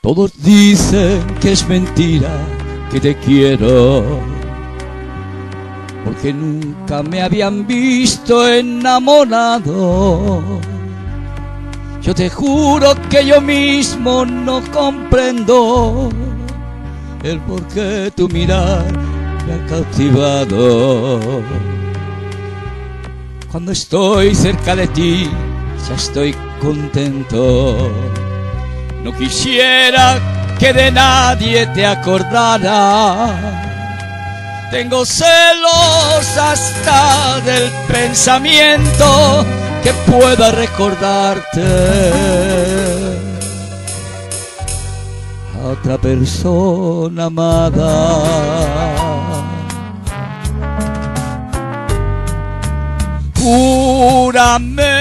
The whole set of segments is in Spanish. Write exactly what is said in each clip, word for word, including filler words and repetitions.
Todos dicen que es mentira que te quiero, porque nunca me habían visto enamorado. Yo te juro que yo mismo no comprendo el por qué tu mirar me ha cautivado. Cuando estoy cerca de ti ya estoy contento. No quisiera que de nadie te acordara. Tengo celos hasta del pensamiento que pueda recordarte a otra persona amada. Júrame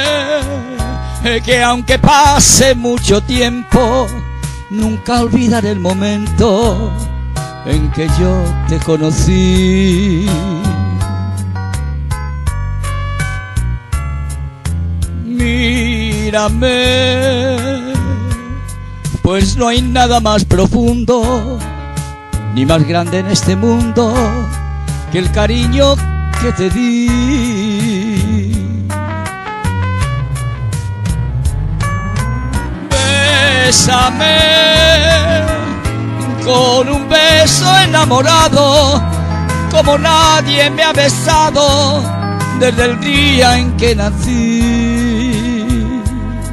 que aunque pase mucho tiempo, nunca olvidaré el momento en que yo te conocí. Mírame, pues no hay nada más profundo ni más grande en este mundo que el cariño que te di. Bésame con un beso enamorado, como nadie me ha besado desde el día en que nací.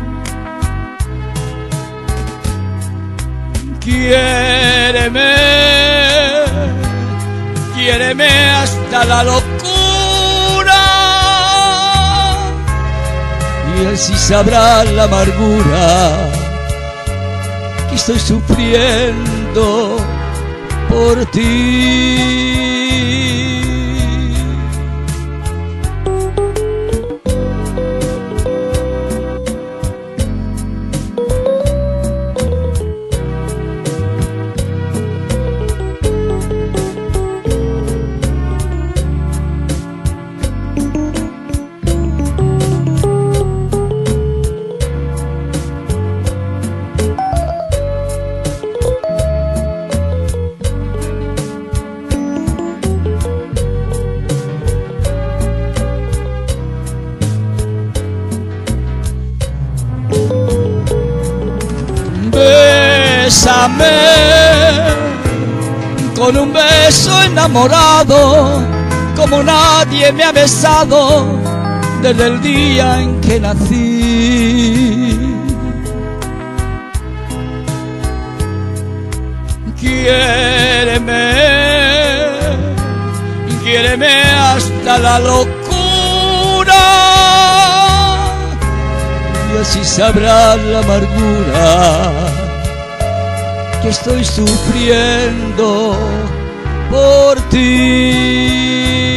Quiéreme, quiéreme hasta la locura, y así sabrá la amargura que estoy sufriendo por ti. Bésame con un beso enamorado, como nadie me ha besado desde el día en que nací. Quiéreme, quiéreme hasta la locura, y así sabrás la amargura que estoy sufriendo por ti.